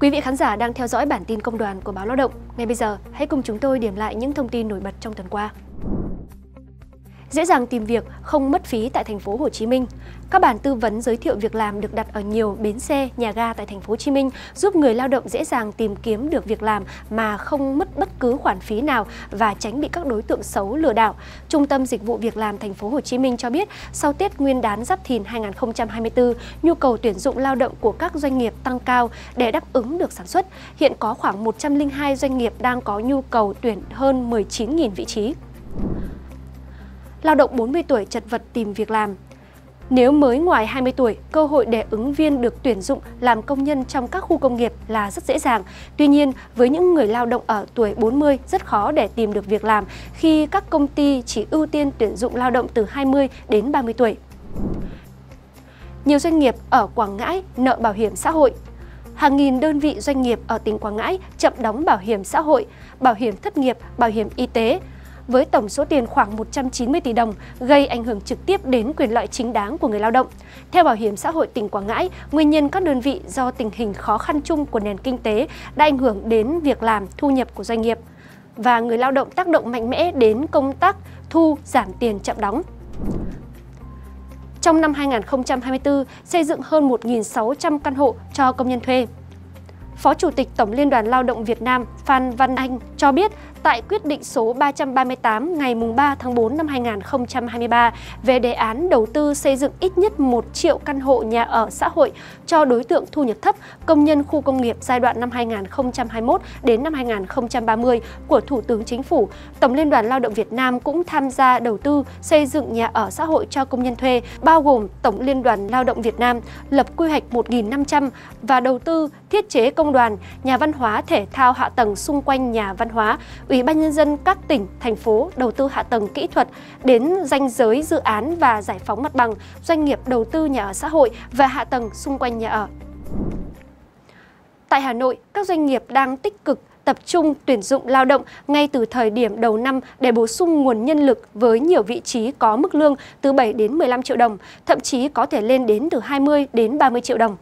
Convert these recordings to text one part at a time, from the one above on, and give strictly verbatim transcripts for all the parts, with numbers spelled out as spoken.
Quý vị khán giả đang theo dõi bản tin công đoàn của báo Lao động. Ngay bây giờ, hãy cùng chúng tôi điểm lại những thông tin nổi bật trong tuần qua. Dễ dàng tìm việc, không mất phí tại thành phố Hồ Chí Minh. Các bản tư vấn giới thiệu việc làm được đặt ở nhiều bến xe, nhà ga tại thành phố Hồ Chí Minh, giúp người lao động dễ dàng tìm kiếm được việc làm mà không mất bất cứ khoản phí nào và tránh bị các đối tượng xấu lừa đảo. Trung tâm Dịch vụ Việc làm thành phố Hồ Chí Minh cho biết, sau Tết Nguyên đán Giáp Thìn hai nghìn không trăm hai mươi tư, nhu cầu tuyển dụng lao động của các doanh nghiệp tăng cao để đáp ứng được sản xuất. Hiện có khoảng một trăm lẻ hai doanh nghiệp đang có nhu cầu tuyển hơn mười chín nghìn vị trí. Lao động bốn mươi tuổi chật vật tìm việc làm. Nếu mới ngoài hai mươi tuổi, cơ hội để ứng viên được tuyển dụng làm công nhân trong các khu công nghiệp là rất dễ dàng. Tuy nhiên, với những người lao động ở tuổi bốn mươi, rất khó để tìm được việc làm khi các công ty chỉ ưu tiên tuyển dụng lao động từ hai mươi đến ba mươi tuổi. Nhiều doanh nghiệp ở Quảng Ngãi nợ bảo hiểm xã hội. Hàng nghìn đơn vị doanh nghiệp ở tỉnh Quảng Ngãi chậm đóng bảo hiểm xã hội, bảo hiểm thất nghiệp, bảo hiểm y tế, với tổng số tiền khoảng một trăm chín mươi tỷ đồng, gây ảnh hưởng trực tiếp đến quyền lợi chính đáng của người lao động. Theo Bảo hiểm xã hội tỉnh Quảng Ngãi, nguyên nhân các đơn vị do tình hình khó khăn chung của nền kinh tế đã ảnh hưởng đến việc làm, thu nhập của doanh nghiệp và người lao động, tác động mạnh mẽ đến công tác thu giảm tiền chậm đóng. Trong năm hai nghìn không trăm hai mươi tư, xây dựng hơn một nghìn sáu trăm căn hộ cho công nhân thuê. Phó Chủ tịch Tổng Liên đoàn Lao động Việt Nam Phan Văn Anh cho biết, tại quyết định số ba trăm ba mươi tám ngày ba tháng tư năm hai nghìn không trăm hai mươi ba về đề án đầu tư xây dựng ít nhất một triệu căn hộ nhà ở xã hội cho đối tượng thu nhập thấp, công nhân khu công nghiệp giai đoạn năm hai nghìn không trăm hai mươi mốt đến năm hai nghìn không trăm ba mươi của Thủ tướng Chính phủ, Tổng Liên đoàn Lao động Việt Nam cũng tham gia đầu tư xây dựng nhà ở xã hội cho công nhân thuê, bao gồm Tổng Liên đoàn Lao động Việt Nam lập quy hoạch một nghìn năm trăm và đầu tư thiết chế công đoàn, nhà văn hóa thể thao hạ tầng xung quanh nhà văn hóa. Ủy ban Nhân dân các tỉnh, thành phố đầu tư hạ tầng kỹ thuật đến ranh giới dự án và giải phóng mặt bằng, doanh nghiệp đầu tư nhà ở xã hội và hạ tầng xung quanh nhà ở. Tại Hà Nội, các doanh nghiệp đang tích cực tập trung tuyển dụng lao động ngay từ thời điểm đầu năm để bổ sung nguồn nhân lực với nhiều vị trí có mức lương từ bảy đến mười lăm triệu đồng, thậm chí có thể lên đến từ hai mươi đến ba mươi triệu đồng.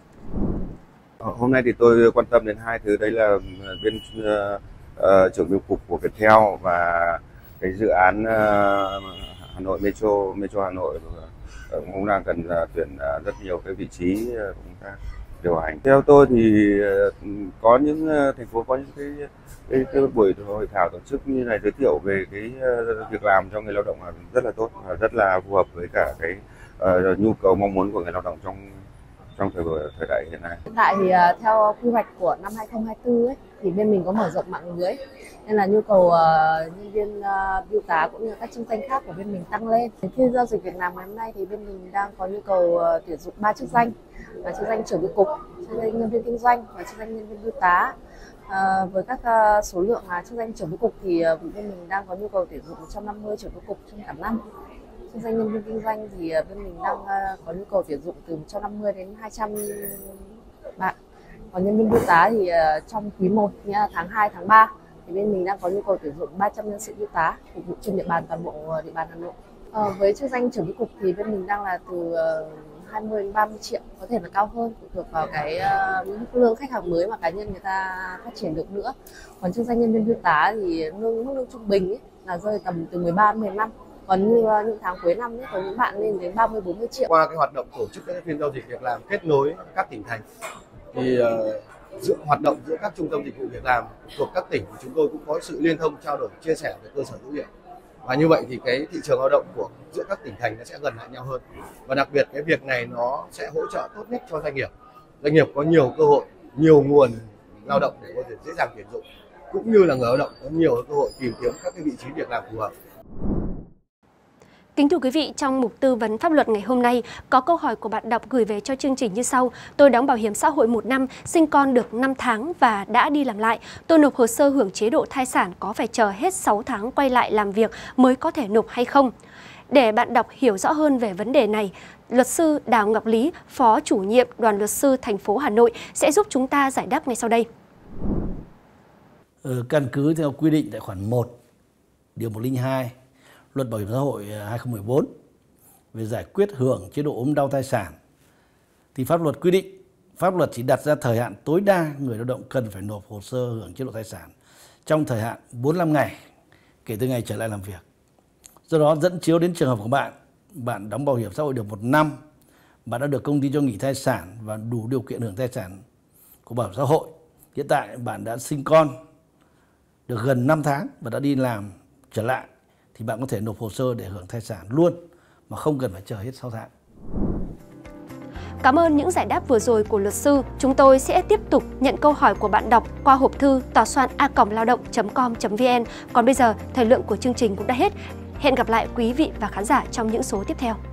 Hôm nay thì tôi quan tâm đến hai thứ, đấy là bên uh, uh, trưởng biêu cục của Viettel và cái dự án uh, Hà Nội Metro Metro Hà Nội uh, cũng đang cần uh, tuyển uh, rất nhiều cái vị trí uh, chúng ta điều hành. Theo tôi thì uh, có những uh, thành phố có những cái, cái, cái buổi hội thảo tổ chức như này giới thiệu về cái uh, việc làm cho người lao động là rất là tốt và rất là phù hợp với cả cái uh, nhu cầu mong muốn của người lao động trong trong thời thời đại hiện nay. Hiện tại thì uh, theo quy hoạch của năm hai nghìn không trăm hai mươi tư ấy, thì bên mình có mở rộng mạng lưới nên là nhu cầu uh, nhân viên uh, bưu tá cũng như các chức danh khác của bên mình tăng lên. Khi giao dịch việc làm ngày hôm nay thì bên mình đang có nhu cầu uh, tuyển dụng ba chức danh là chức danh trưởng biêu cục, chức danh nhân viên kinh doanh và chức danh nhân viên bưu tá. Uh, với các uh, số lượng là chức danh trưởng biêu cục thì uh, bên mình đang có nhu cầu tuyển dụng một trăm năm mươi trưởng biêu cục trong cả năm. Chức danh nhân viên kinh doanh thì bên mình đang có nhu cầu tuyển dụng từ một trăm năm mươi đến hai trăm bạn. Còn nhân viên bưu tá thì trong quý một, nghĩa là tháng hai, tháng ba thì bên mình đang có nhu cầu tuyển dụng ba trăm nhân sự bưu tá phục vụ trên địa bàn toàn bộ địa bàn Hà Nội. À, với chức danh trưởng biêu cục thì bên mình đang là từ hai mươi đến ba mươi triệu, có thể là cao hơn, phụ thuộc vào cái mức lương khách hàng mới mà cá nhân người ta phát triển được nữa. Còn chức danh nhân viên bưu tá thì lương mức lương trung bình ấy, là rơi tầm từ mười ba đến mười lăm. Còn như uh, những tháng cuối năm ấy, có những bạn lên đến ba mươi bốn mươi triệu. Qua cái hoạt động tổ chức các phiên giao dịch việc làm kết nối các tỉnh thành thì uh, giữa hoạt động giữa các trung tâm dịch vụ việc làm thuộc các tỉnh chúng tôi cũng có sự liên thông trao đổi chia sẻ về cơ sở dữ liệu. Và như vậy thì cái thị trường lao động của giữa các tỉnh thành nó sẽ gần lại nhau hơn. Và đặc biệt cái việc này nó sẽ hỗ trợ tốt nhất cho doanh nghiệp. Doanh nghiệp có nhiều cơ hội, nhiều nguồn lao động để có thể dễ dàng tuyển dụng, cũng như là người lao động có nhiều cơ hội tìm kiếm các cái vị trí việc làm phù hợp. Kính thưa quý vị, trong mục tư vấn pháp luật ngày hôm nay, có câu hỏi của bạn đọc gửi về cho chương trình như sau. Tôi đóng bảo hiểm xã hội một năm, sinh con được năm tháng và đã đi làm lại. Tôi nộp hồ sơ hưởng chế độ thai sản có phải chờ hết sáu tháng quay lại làm việc mới có thể nộp hay không? Để bạn đọc hiểu rõ hơn về vấn đề này, luật sư Đào Ngọc Lý, Phó chủ nhiệm Đoàn luật sư thành phố Hà Nội sẽ giúp chúng ta giải đáp ngay sau đây. Ừ, căn cứ theo quy định tại khoản một, điều một trăm lẻ hai, Luật Bảo hiểm xã hội hai nghìn không trăm mười bốn về giải quyết hưởng chế độ ốm đau thai sản thì pháp luật quy định pháp luật chỉ đặt ra thời hạn tối đa người lao động cần phải nộp hồ sơ hưởng chế độ thai sản trong thời hạn bốn mươi lăm ngày kể từ ngày trở lại làm việc. Do đó dẫn chiếu đến trường hợp của bạn, bạn đóng bảo hiểm xã hội được một năm, bạn đã được công ty cho nghỉ thai sản và đủ điều kiện hưởng thai sản của bảo hiểm xã hội. Hiện tại bạn đã sinh con được gần năm tháng và đã đi làm trở lại thì bạn có thể nộp hồ sơ để hưởng thai sản luôn mà không cần phải chờ hết sáu tháng. Cảm ơn những giải đáp vừa rồi của luật sư. Chúng tôi sẽ tiếp tục nhận câu hỏi của bạn đọc qua hộp thư tòa soạn a còng lao động chấm com chấm vn. Còn bây giờ, thời lượng của chương trình cũng đã hết. Hẹn gặp lại quý vị và khán giả trong những số tiếp theo.